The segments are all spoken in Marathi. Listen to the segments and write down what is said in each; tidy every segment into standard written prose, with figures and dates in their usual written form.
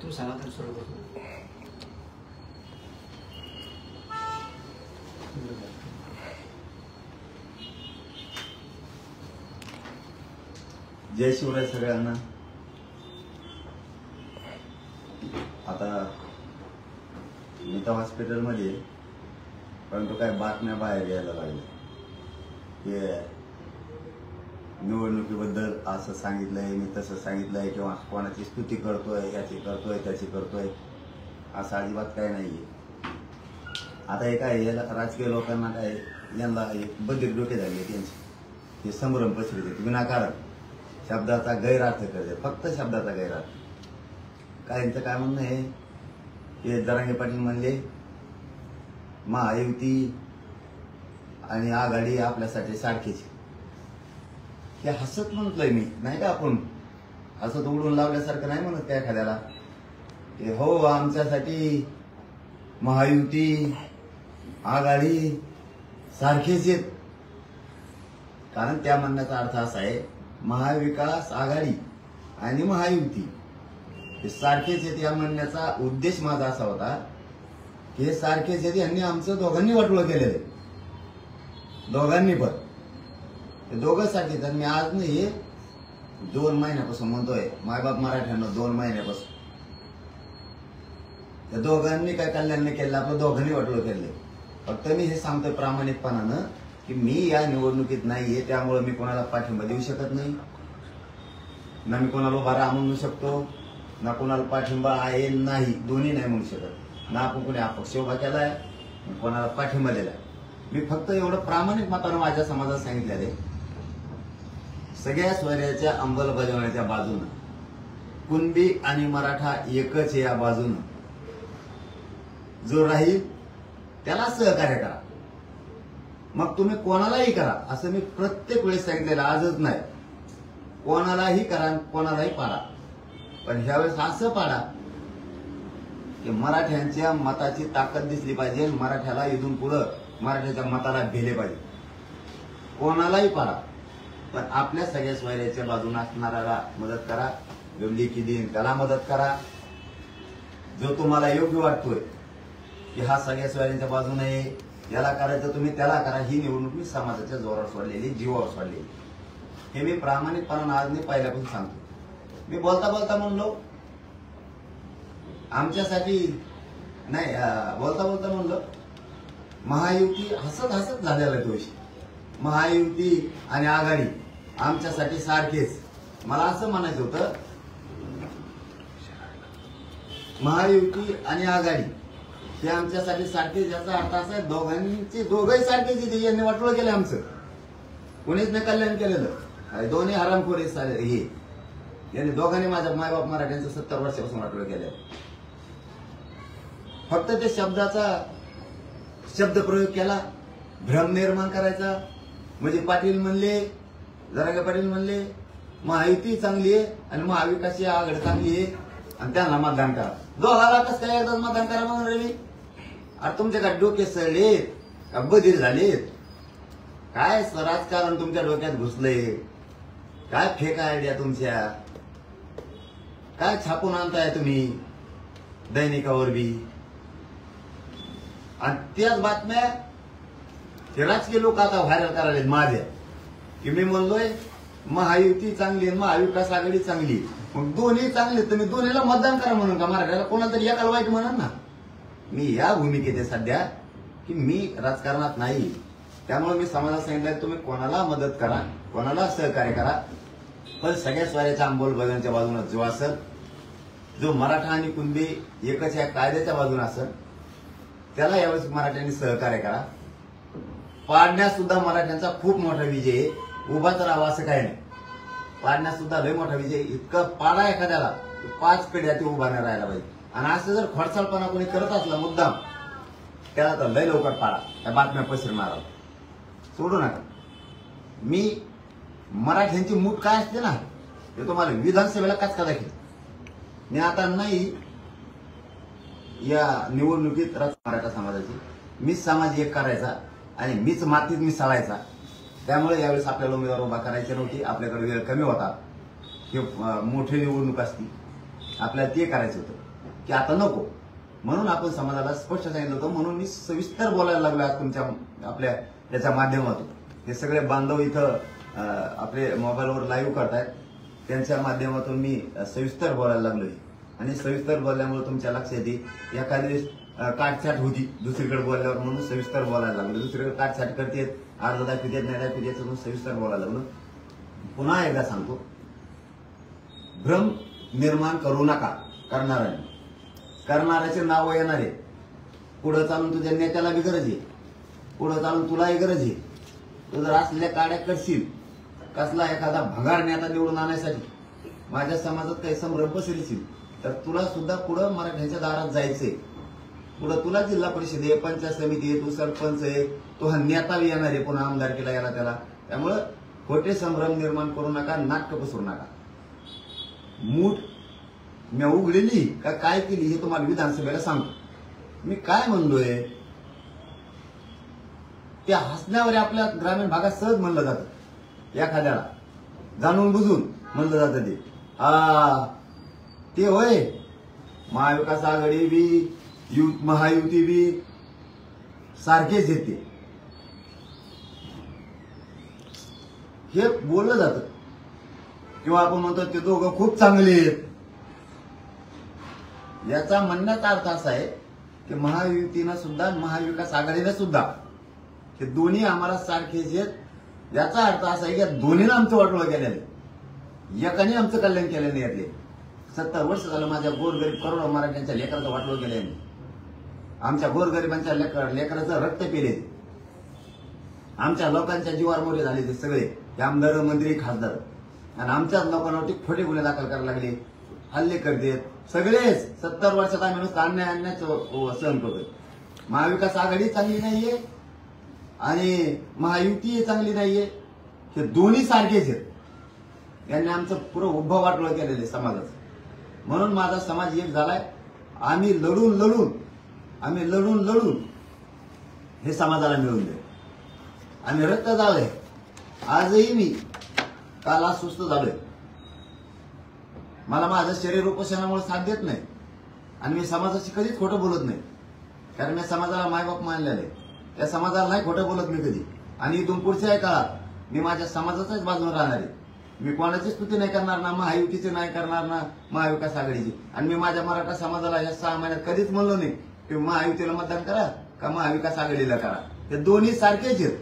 तुम्ही सांगा तर सुरू करतो. जय शिवराय सगळ्यांना. आता मी तर हॉस्पिटलमध्ये, परंतु काय बातम्या बाहेर यायला लागल्या की निवडणुकीबद्दल असं सांगितलंय, मी तसं सांगितलंय, किंवा कोणाची स्तुती करतोय, याची करतोय, त्याची करतोय, असं अजिबात काय नाहीये. आता हे काय, याला राजकीय लोकांना काय, यांना बधीर डोके झाले त्यांची, हे संभ्रम पसरते विनाकारण शब्दाचा गैरअर्थ करते, फक्त शब्दाचा गैरअर्थ. काहींचं काय म्हणणं आहे, हे जरांगे पाटील म्हणले महायुती आणि आघाडी आपल्यासाठी सारखीच. हे हसत म्हणतोय मी, नाही का, आपण हसत उडून लावल्यासारखं नाही म्हणत त्या एखाद्याला की हो आमच्यासाठी महायुती आघाडी सारखेच आहेत. कारण त्या म्हणण्याचा अर्थ असा आहे, महाविकास आघाडी आणि महायुती हे सारखेच आहेत. या म्हणण्याचा उद्देश माझा असा होता की हे सारखेच आहेत, यांनी आमचं दोघांनी वाटोळं केलेलं आहे, दोघांनी पण. ते दोघं साठी तर मी आज नाही 2 महिन्यापासून म्हणतोय, मायबाप मराठ्यांना 2 महिन्यापासून त्या दोघांनी काय कल्याण नाही केलं, आपलं दोघांनी वाटोळं केलंय. फक्त मी हे सांगतोय प्रामाणिकपणानं की मी या निवडणुकीत नाहीये, त्यामुळे मी कोणाला पाठिंबा देऊ शकत नाही, ना मी कोणाला उभा राहा म्हणू शकतो, ना कोणाला पाठिंबा आहे नाही, दोन्ही नाही म्हणू शकत. ना आपण कोणी अपक्ष उभा केलाय, कोणाला पाठिंबा दिलाय. मी फक्त एवढं प्रामाणिक मतानं माझ्या समाजात सांगितलेलं आहे, सगळ्या स्वैराच्या अंमलबजावण्याच्या बाजूनं कुणबी आणि मराठा एकच या बाजूनं जो राहील त्याला सहकार्य करा. मग तुम्ही कोणालाही करा, असं मी प्रत्येक वेळेस सांगितलेलं, आजच नाही. कोणालाही करा, कोणालाही पाडा, पण ह्यावेळेस असं पाडा की मराठ्यांच्या मताची ताकद दिसली पाहिजे, मराठ्याला इथून पुढं मराठ्याच्या मताला भेले पाहिजे. कोणालाही पाडा, पण आपल्या सगळ्या स्वैराच्या बाजूने असणाऱ्याला मदत करा. जो लेखी देईन त्याला मदत करा. जो तुम्हाला योग्य वाटतोय की हा सगळ्या स्वैरांच्या बाजूने आहे, याला करायचं तुम्ही त्याला करा. ही निवडणूक मी समाजाच्या जोरावर सोडलेली, जीवावर सोडलेली, हे मी प्रामाणिकपणानं आज मी पहिल्यापासून सांगतो. मी बोलता बोलता म्हणलो आमच्यासाठी नाही, बोलता बोलता म्हणलो महायुती, हसत हसत झालेला तो विषय. महायुती आणि आघाडी आमच्यासाठी सारखेच. मला असं म्हणायचं होतं, महायुती आणि आघाडी हे आमच्यासाठी सारखेच, याचा अर्थ असा आहे दोघंही सारखेच. यांनी वाटोळं केलं आमचं, कोणीच नाही कल्याण केलेलं. दोन्ही हरामखोरी हे यांनी दोघांनी माझ्या मायबाप मराठ्यांचं 70 वर्षापासून वाटोळं केलं. फक्त ते शब्दाचा शब्दप्रयोग केला, भ्रम निर्माण करायचा. म्हणजे पाटील म्हणले, जरांगे पाटील म्हणले महायुती चांगली आहे आणि महाविकासची आघाडी चांगली आहे आणि त्यांना मतदान करा. दोघाला कसं काय एकदाच मतदान करा म्हणून रवी? अरे तुमच्या काय डोके सळलेत का बधीर झालेत? काय राजकारण तुमच्या डोक्यात घुसलंय? काय फेक आयडिया तुमच्या? काय छापून आणताय तुम्ही दैनिकावर बी? आणि त्याच बातम्या ते राजकीय लोक आता व्हायरल करायला माझ्या की मी म्हणलोय महायुती चांगली आहे, महाविकास आघाडी चांगली. मग दोन्ही चांगले, तुम्ही दोन्हीला मतदान करा म्हणून का मराठ्याला? कोणाला तरी एकाला वाईट म्हणा ना. मी या भूमिकेत आहे सध्या की मी राजकारणात नाही, त्यामुळे मी समाजाला सांगितलं तुम्ही कोणाला मदत करा, कोणाला सहकार्य करा, पण सगळ्या स्वैराच्या अंमलबजावणीच्या बाजूने जो असेल, जो मराठा आणि कुणबी एकच या कायद्याच्या बाजूने असेल, त्याला यावेळेस मराठ्यांनी सहकार्य करा. पाडण्यात सुद्धा मराठ्यांचा खूप मोठा विजय आहे. उभाच राहावा असं काही नाही, पाडण्यात सुद्धा लय मोठा विजय. इतकं पाडा एखाद्याला 5 पिढ्या ते उभा नाही राहायला पाहिजे. आणि असं जर खोडसाळपणा कोणी करत असला मुद्दाम, त्याला तर लय लवकर पाडा, त्या बातम्या पसरणार सोडू नका. मी मराठ्यांची मूठ काय असते ना ते तुम्हाला विधानसभेला कचका दाखवेल. मी आता नाही या निवडणुकीत मराठा समाजाची मीच समाज एक करायचा आणि मीच मातीत मिसळायचा. त्यामुळे यावेळेस आपल्याला उमेदवार उभा करायचे नव्हती, आपल्याकडे वेळ कमी होता. हे मोठी निवडणूक असती, आपल्याला ते करायचं होतं. की आता नको, म्हणून आपण समाजाला स्पष्ट सांगितलं होतं. म्हणून मी सविस्तर बोलायला लागलो आज तुमच्या आपल्या याच्या माध्यमातून. हे सगळे बांधव इथं आपले मोबाईलवर लाईव्ह करतायत, त्यांच्या माध्यमातून मी सविस्तर बोलायला लागलोय. आणि सविस्तर बोलल्यामुळे तुमच्या लक्षात येईल एखादी काटछाट होती दुसरीकडे बोलल्यावर, म्हणून सविस्तर बोलायला लागलो. दुसरीकडे काटछाट करतेत, अर्ध दाखवतेत, नाही दाखवतेत, म्हणून सविस्तर बोलायला लागलो. पुन्हा एकदा सांगतो, भ्रम निर्माण करू नका. करणाऱ्याचे नाव येणार आहे. पुढे चालून तुझ्या नेत्याला बी गरज आहे, पुढे चालून तुलाही गरज आहे. तू जर असलेल्या काड्या करशील, कसला एखादा भगार नेता निवडून आणण्यासाठी माझ्या समाजात काही संभ्रम पसरशील, तर तुला सुद्धा पुढं मराठ्यांच्या दारात जायचंय. पुढं तुला जिल्हा परिषद आहे, पंचायत समिती आहे, तू सरपंच आहे, तो हा नेता येणार आहे पुन्हा आमदारकीला याला त्याला. त्यामुळं खोटे संभ्रम निर्माण करू नका, नाटक पसरू नका. मूठ मी उघडली का काय केली हे तुम्हाला विधानसभेला सांगतो. मी काय म्हणलोय, त्या हसण्यावर आपल्या ग्रामीण भागात सहज म्हणलं जातं, एखाद्याला जाणून बुजून म्हणलं जातं ते होय महाविकास आघाडी बी महायुती बी सारखेच येते, हे बोललं जातं. किंवा आपण म्हणतो ते दोघं खूप चांगले आहेत. याचा म्हणण्याचा अर्थ असा आहे की महायुतीनं सुद्धा महाविकास आघाडीनं सुद्धा हे दोन्ही आम्हाला सारखेच आहेत. याचा अर्थ असा आहे की दोन्हीनं आमचं वाटोळं केलेलं आहे, एकाने आमचं कल्याण केलं नाही. यातले 70 वर्ष झालं माझ्या गोरगरीब करोडो मराठ्यांच्या लेकराचं वाटोळं केलंय मी. आमच्या गोरगरिबांच्या लेकराचं रक्त पेले, आमच्या लोकांच्या जीवावर मोरे झाले ते सगळे आमदार मंत्री खासदार. आणि आमच्याच लोकांवरती खोटे गुन्हे दाखल करायला लागले, हल्ले करतेत सगळेच. 70 वर्षात आम्ही नुसतं अन्याय सहन करतोय. महाविकास आघाडी चांगली नाहीये आणि महायुती चांगली नाहीये, हे दोन्ही सारखेच आहेत. यांनी आमचं पुरं उभं वाटोळं केलेलं आहे समाजाचं. म्हणून माझा समाज एक झालाय. आम्ही लढून लढून हे समाजाला मिळवून दे. आम्ही रक्त झालोय. आजही मी काल सुस्त झालोय. मला माझं शरीर उपोषणामुळे साथ देत नाही आणि मी समाजाशी कधीच खोटं बोलत नाही, कारण मी समाजाला मायबाप मानलेलं आहे. त्या समाजाला नाही खोटं बोलत मी कधी. आणि इथून पुढच्या काळात मी माझ्या समाजाच्याच बाजूने राहणार आहे. मी कोणाची स्तुती नाही करणार, ना महायुतीची नाही करणार, ना महाविकास आघाडीची. आणि मी माझ्या मराठा समाजाला या 6 महिन्यात कधीच म्हणलो नाही की महायुतीला मतदान करा का महाविकास आघाडीला करा. हे दोन्ही सारखेच आहेत.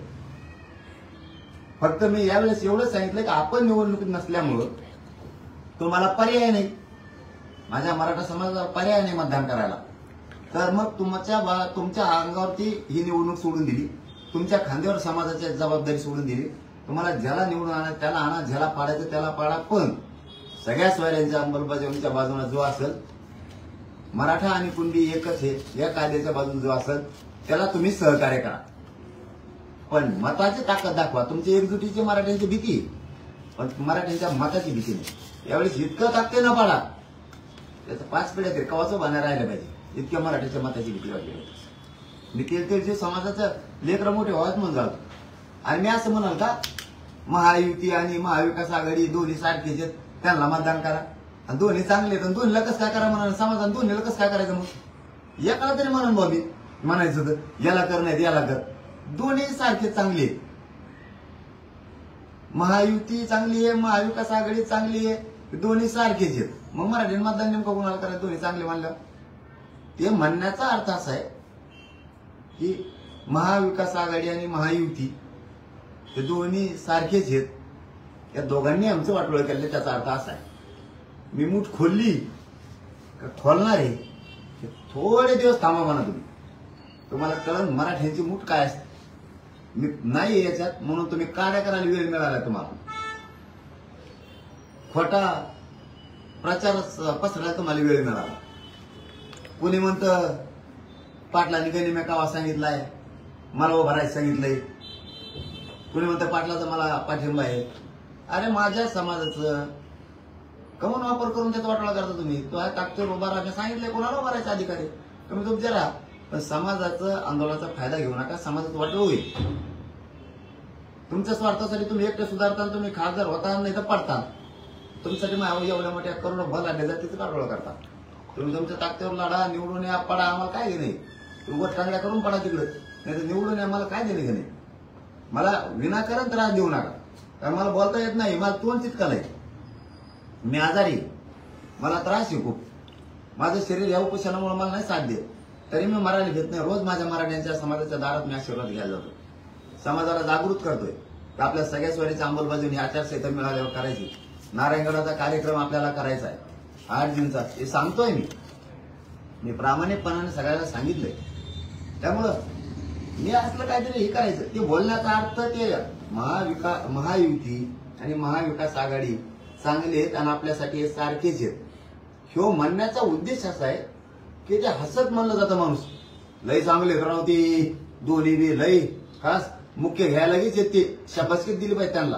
फक्त मी यावेळेस एवढंच सांगितलं की आपण निवडणुकीत नसल्यामुळं तुम्हाला पर्याय नाही, माझ्या मराठा समाजाला पर्याय नाही मतदान करायला. तर मग तुमच्या अंगावरती ही निवडणूक सोडून दिली, तुमच्या खांद्यावर समाजाची जबाबदारी सोडून दिली. तुम्हाला ज्याला निवडून आणा त्याला आणा, ज्याला पाडायचं त्याला पाडा, पण सगळ्या सोयऱ्यांच्या अंमलबजावणीच्या बाजूने जो असेल, मराठा आणि कुणबी एकच आहे, या कायद्याच्या बाजूने जो असेल त्याला तुम्ही सहकार्य करा. पण मताची ताकद दाखवा. तुमची एकजुटीची मराठ्यांची भीती, पण मराठ्यांच्या मताची भीती नाही. यावेळेस इतकं ताकदीनं पाडा, त्याचं 5 पिढ्या तरी कवाचं बाहेर राहिलं पाहिजे, इतक्या मराठ्याच्या मताची भीती वाटली. मी ते समाजाचं लेकरं मोठे व्हावत म्हणून जातो. आणि मी असं म्हणाल का महायुती आणि महाविकास आघाडी दोन्ही सारखेच आहेत, त्यांना मतदान करा. आणि दोन्ही चांगले आहेत, दोन्हीला कसं काय करा म्हणाल समाजाने, दोन्हीला कसं काय करायचं मग? एकाला तरी म्हणून बॉबी म्हणायचं तर याला कर नाही याला कर. दोन्ही सारखे चांगले आहेत. महायुती चांगली आहे, महाविकास आघाडी चांगली आहे, दोन्ही सारखेच आहेत. मग मराठी मतदान नेमकं कोणाला करायचं दोन्ही चांगले मानलं? ते म्हणण्याचा अर्थ असा आहे की महाविकास आघाडी आणि महायुती हे दोन्ही सारखेच आहेत. या दोघांनी आमचं वाटोळं केलं. त्याचा अर्थ असा आहे मी मूठ खोलली का खोलणार आहे, थोडे दिवस थांबा म्हणा तुम्ही, तुम्हाला कळण मराठ्यांची मूठ काय असते. मी नाही याच्यात म्हणून तुम्ही काड्या करायला वेळ मिळाला. तुम्हाला खोटा प्रचार पसरायला तुम्हाला वेळ मिळाला. कोणी म्हणतं पाटलांनी गनिम्या कावा सांगितलाय, मला उभं राहायचं सांगितलंय. कोणी म्हणतं पाटलाचा मला पाठिंबा आहे. अरे माझ्या समाजाचं कमून वापर करून त्याचा वाटोळा करता तुम्ही. तो आहे ताकदीवर उभा राहा, सांगितलंय कोणाला उभा राहायचा अधिकारी तुम्ही तुमचे राहा, पण समाजाचं आंदोलनाचा फायदा घेऊ नका. समाजाचं वाटोळ होईल. तुमच्या स्वार्थासाठी तुम्ही एकटे सुधारता, तुम्ही खासदार होता नाही तर पडता. तुमच्यासाठी एवढ्या मोठ्या करोडो भल आणले जाते वाटोळा करता. तुम्ही तुमच्या ताकदीवर लढा, निवडून या, पडा, आम्हाला काय नाही. उगाच टांगड्या करून पडा तिकडं, नाही तर निवडून या, मला काय देणे का नाही. मला विनाकारण त्रास देऊ नका, कारण मला बोलता येत नाही, मला तोंड चिटकाल आहे, मी आजारी, मला त्रास आहे खूप, माझं शरीर या उपोषणामुळे मला नाही साथ देत, तरी मी मराठी घेत नाही. रोज माझ्या मराठ्यांच्या समाजाच्या दारात मी आशीर्वाद घ्यायला जातो, समाजाला जागृत करतोय. आपल्या सगळ्या स्वरीची अंमलबजावणी आचारसंहिता मिळाल्यावर करायची. नारायणगडाचा कार्यक्रम आपल्याला करायचा आहे 8 जूनचा, हे सांगतोय मी प्रामाणिकपणाने सगळ्याला सांगितलंय. त्यामुळं मी असलं काहीतरी हे करायचं, ते बोलण्याचा अर्थ ते महायुती आणि महाविकास आघाडी चांगले आहेत आणि आपल्यासाठी हे सारखेच आहेत, ह्यो म्हणण्याचा उद्देश असा आहे की ते हसत म्हणलं जातं माणूस, लय चांगले राव ती दोन्ही बी लय खास मुख्य घ्यायला लगेच येत, ते शाबासकीत दिली पाहिजे त्यांना.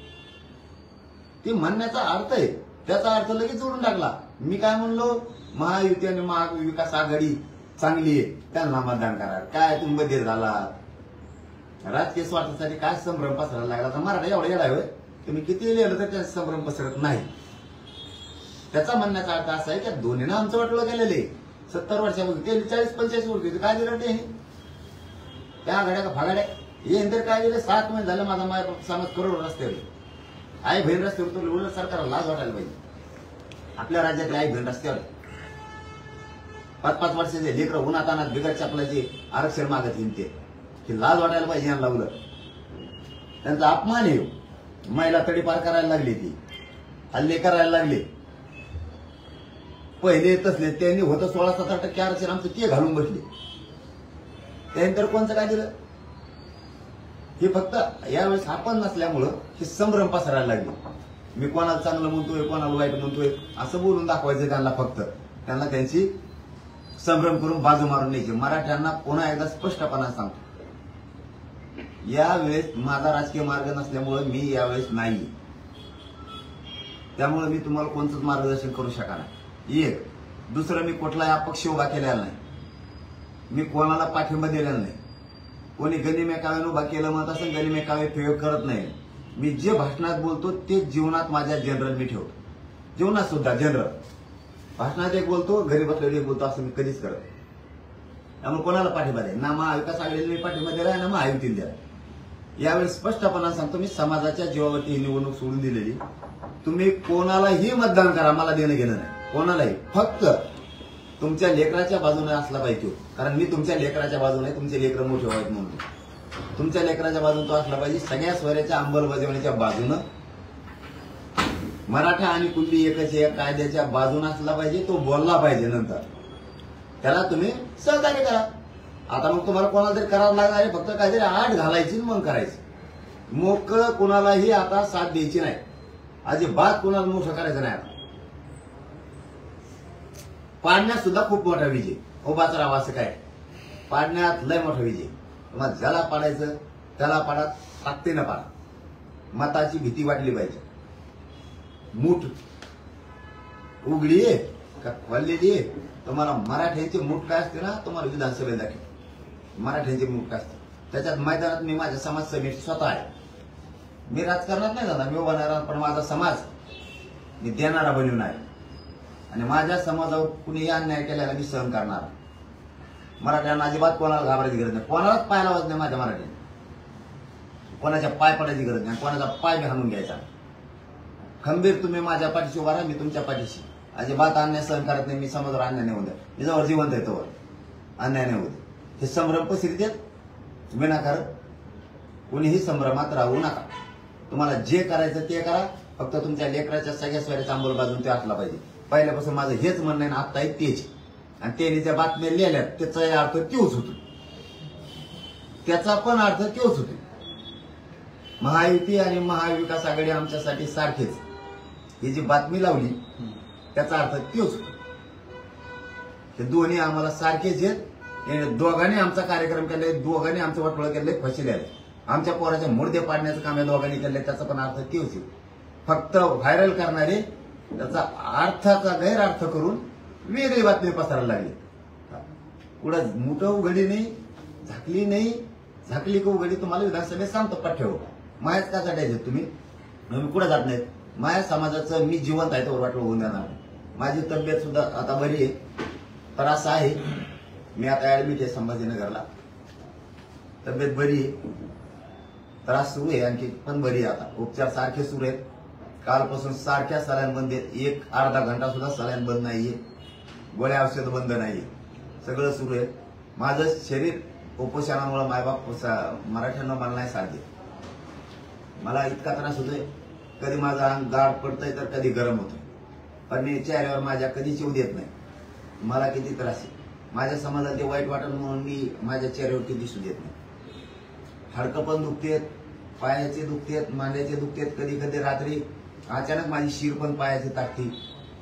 ते म्हणण्याचा अर्थ आहे, त्याचा अर्थ लगेच जोडून टाकला. मी काय म्हणलो, महायुती आणि महाविकास आघाडी चांगली आहे, त्यांना मतदान करा. काय तुम्ही बधीर झाला, राजकीय स्वार्थासाठी काय संभ्रम पसरायला लागला. तर मराठा एवढा येडा आहे, तुम्ही किती लिहिलं तर त्याचा संभ्रम पसरत नाही. त्याचा म्हणण्याचा अर्थ असा आहे की दोन्हीनं आमचं वाटलं गेलेले 70 वर्षापासून, ते 40-45 वर्ष काय दिलं ते त्या आघाड्या का फागाड्या हे तर काय दिलं. 7 महिने झालं माझा माय समाज करोड रस्त्यावर आई बहीण रस्त्यावर, तो उलट सरकारला लाज वाटायला पाहिजे. आपल्या राज्यातले आई बहीण रस्त्यावर 5-5 वर्षाचे लेकरं उन्हात आणत बिगर चपलाचे आरक्षण मागत हिंडते, की लाज वाटायला पाहिजे यांना. उलट त्यांचा अपमान आहे. महिला तडीपार करायला लागली, ती हल्ले करायला लागले. पहिले तसले त्यांनी होतं 16-17% आरक्षण आमचं, ते घालून बसले. त्यानंतर कोणचं काय दिलं, हे फक्त यावेळेस आपण नसल्यामुळं हे संभ्रम पसरायला लागले. मी कोणाला चांगलं म्हणतोय, कोणाला वाईट म्हणतोय असं बोलून दाखवायचं त्यांना. फक्त त्यांना त्यांची संभ्रम करून बाजू मारून न्यायची. मराठ्यांना पुन्हा एकदा स्पष्टपणा सांगतो, यावेळेस माझा राजकीय मार्ग नसल्यामुळे मी यावेळेस नाही, त्यामुळे मी तुम्हाला कोणतंच मार्गदर्शन करू शकणार नाही. एक दुसरं, मी कुठलाही अपक्ष उभा केलेला नाही, मी कोणाला पाठिंबा दिलेला नाही. कोणी गनिमेकाव्यानं उभा केलं म्हणत असेल, गनिमेकावे प्रयोग करत नाही. मी जे भाषणात बोलतो ते जीवनात माझ्या जनरल मी ठेवतो, जीवनात सुद्धा जनरल. भाषणात एक बोलतो, घरी बसलेले एक बोलतो, असं मी कधीच करत. त्यामुळे कोणाला पाठिंबा द्या ना, महाविकास आघाडीला मी पाठिंबा दिला ना महायुतीला द्या. यावेळेस स्पष्टपणा सांगतो, मी समाजाच्या जीवावरती ही निवडणूक सोडून दिलेली. तुम्ही कोणालाही मतदान करा, मला देणं घेणं नाही, कोणालाही. फक्त तुमच्या लेकराच्या बाजूने असला पाहिजे, कारण मी तुमच्या लेकराच्या बाजूने, तुमचे लेकर मोठे व्हावेत म्हणून तुमच्या लेकराच्या बाजूने तो असला पाहिजे. सगळ्या स्वराच्या अंमलबजावणीच्या बाजूनं, मराठा आणि कुणबी एकच या कायद्याच्या बाजूने असला पाहिजे, तो बोलला पाहिजे. नंतर त्याला तुम्ही सहकार्य करा. आता मग तुम्हाला कोणाला तरी करावं लागणार आहे, फक्त काहीतरी आठ घालायची मग करायचं. मोकळं कुणालाही आता साथ द्यायची नाही, अजिबात कुणाला मोठं करायचं नाही. पाडण्यात सुद्धा खूप मोठा विजय, उभाच राहा असं काय, पाडण्यात लय मोठा विजय. मग ज्याला पाडायचं त्याला पाडा, ताकदीनं पाडा. मताची भीती वाटली पाहिजे. मूठ उघडी आहे का खोललेली आहे, तुम्हाला मराठ्यांची मूठ काय असते ना, तुम्हाला विधानसभेत दाखव मराठ्यांची मूठ काय असते. त्याच्यात मैदानात मी माझ्या समाज समिती स्वतः आहे. मी राजकारणात नाही जाणार, मी उभा राहणार, पण माझा समाज मी देणारा बनवून आहे. आणि माझ्या समाजावर कुणीही अन्याय केल्याला मी सहन करणार. मराठ्यांना अजिबात कोणाला घाबरायची गरज नाही, कोणालाच पाय लावायचं नाही. माझ्या मराठ्यांनी कोणाच्या पाय पडायची गरज नाही, कोणाचा पाय बी हाणून घ्यायचा. खंबीर तुम्ही माझ्या पाठीशी उभा राहा, मी तुमच्या पाठीशी. अजिबात अन्याय सहन करत नाही. मी समाजावर अन्याय नाही होत, मी जवळ जिवंत आहे तोवर अन्याय नाही होत. हे संभ्रम पसरत आहेत विनाकारण. कुणीही संभ्रमात राहू नका. तुम्हाला जे करायचं ते करा, फक्त तुमच्या लेकराच्या सगळ्या स्वराच्या अंमलबजावणी ते असला पाहिजे. पहिल्यापासून माझं हेच म्हणणं आहे, आता आहे तेच. आणि त्यांनी ज्या बातम्या लिहिल्यात त्याचा अर्थ तोच होतो, त्याचा पण अर्थ तोच होतो. महायुती आणि महाविकास आघाडी आमच्यासाठी सारखेच. ही जी बातमी लावली त्याचा अर्थ तोच होतो. हे दोन्ही आम्हाला सारखेच आहेत. दोघांनी आमचा कार्यक्रम केलाय, दोघांनी आमचं वाटोळं केलंय, फसले आहे. आमच्या पोराचे मुर्दे पाडण्याचं काम या दोघांनी केलंय, त्याचा पण अर्थ तोच आहे. फक्त व्हायरल करणारे त्याचा अर्थाचा गैरअर्थ करून वेगळी बातमी पसरायला लागली. पुढं मोठं उघडी नाही, झाकली नाही. झाकली का उघडी तुम्हाला विधानसभेत सांगतो पठ्ठेव. मायाच का चढायचे तुम्ही, मी कुठं जात नाहीत. माया समाजाचं मी जिवंत आहे तर वाटलं होऊन देणार. माझी तब्येत सुद्धा आता बरी आहे. त्रास आहे, मी आता ऍडमिट आहे संभाजीनगरला. तब्येत बरी आहे, त्रास सुरू आहे आणखी पण बरी आहे. आता उपचार सारखे सुरू आहेत. कालपासून सारख्या सलाईन बंद आहेत. एक अर्धा घंटा सुद्धा सलाईन बंद नाहीये, गोळ्या औषध बंद नाहीये, सगळं सुरू आहे. माझं शरीर उपोषणामुळे मायबाप मराठ्यांना मला नाही साथ देत. मला इतका त्रास होतोय, कधी माझं अंग गाड पडतंय तर कधी गरम होतोय, पण मी चेहऱ्यावर माझ्या कधीच येऊ देत नाही. मला किती त्रास आहे, माझ्या समाजाला ते वाईट वाटत म्हणून मी माझ्या चेहऱ्यावरती दिसू देत नाही. हाडकं पण दुखतेत, पायाचे दुखतेत, मांड्याचे दुखतेत, कधी कधी रात्री अचानक माझी शिर पण पायाची ताकती,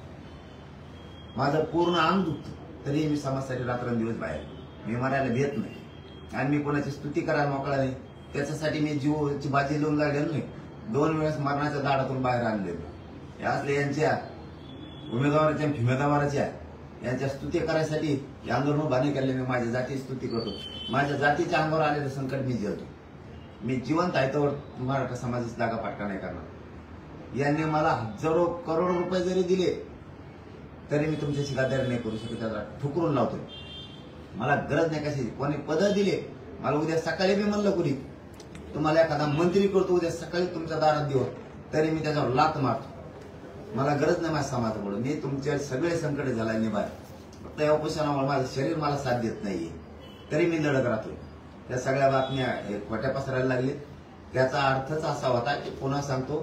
माझं पूर्ण अंग दुखतं, तरी मी समाजासाठी रात्रंदिवस बाहेर. मी मरायला भेट नाही आणि मी कोणाची स्तुती करायला मोकळा नाही. त्याच्यासाठी मी जीवाची बाजी लावून लागलेलो नाही. 2 वेळेस मरणाच्या दाडातून बाहेर आणलेलो. असले यांच्या उमेदवाराच्या फिमेदवाराच्या यांच्या स्तुती करायसाठी हे आंदोलन उभा नाही केले. मी माझ्या जातीची स्तुती करतो. माझ्या जातीच्या अंगावर आलेलं संकट मी झेलतो. मी जिवंत आहे तर मराठा समाजाची जागा पाटका नाही करणार. यांनी मला हजारो करोड रुपये जरी दिले तरी मी तुमच्याशी गद्दारी नाही करू शकत. त्याला ठुकरून लावतोय. मला गरज नाही कशाची. कोणी पद दिले, मला उद्या सकाळी मी म्हणलं कुणी तुम्हाला एखादा मंत्री करतो उद्या सकाळी तुमच्या दारात देऊ, तरी मी त्याच्यावर लात मारतो. मला गरज नाही माझ्या समाजाकडून. मी तुमचे सगळे संकट झाला निभाय. फक्त या उपोषणामुळे माझं शरीर मला साथ देत नाहीये, तरी मी लढत राहतोय. त्या सगळ्या बातम्या खोट्या पसरायला लागले. त्याचा अर्थच असा होता की पुन्हा सांगतो,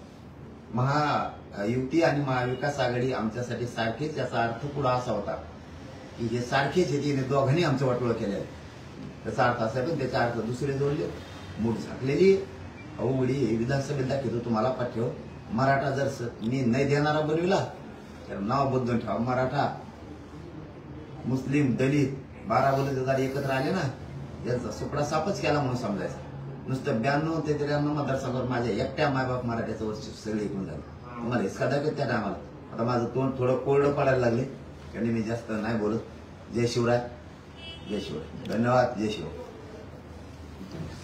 महायुती आणि महाविकास आघाडी आमच्यासाठी सारखेच. याचा अर्थ पुढे असा होता की हे सारखेच येते, दोघांनी आमचं वाटोळं केलेलं आहे. त्याचा अर्थ असा, पण त्याचा अर्थ दुसरे जोडले. मूठ झाकलेली अवघडी विधानसभेत दाखवतो तुम्हाला पाठव. मराठा जर मी नाही देणारा बनविला तर नाव बदलून ठेवा. मराठा, मुस्लिम, दलित 12 बलुतेदार एकत्र आले ना, याचा सुपडा सापच केला म्हणून समजायचं. नुसतं 92 ते 93 मतदारसंघावर माझ्या एकट्या मायबाप मराठ्याचं वर्ष सगळे ऐकून झालं. तुम्हाला हिसका दाखवत त्या टायमाला. आता माझं तोंड थोडं कोरडं पडायला लागले, आणि मी जास्त नाही बोलत. जय शिवराय, जय शिवराय, धन्यवाद, जय शिवराय.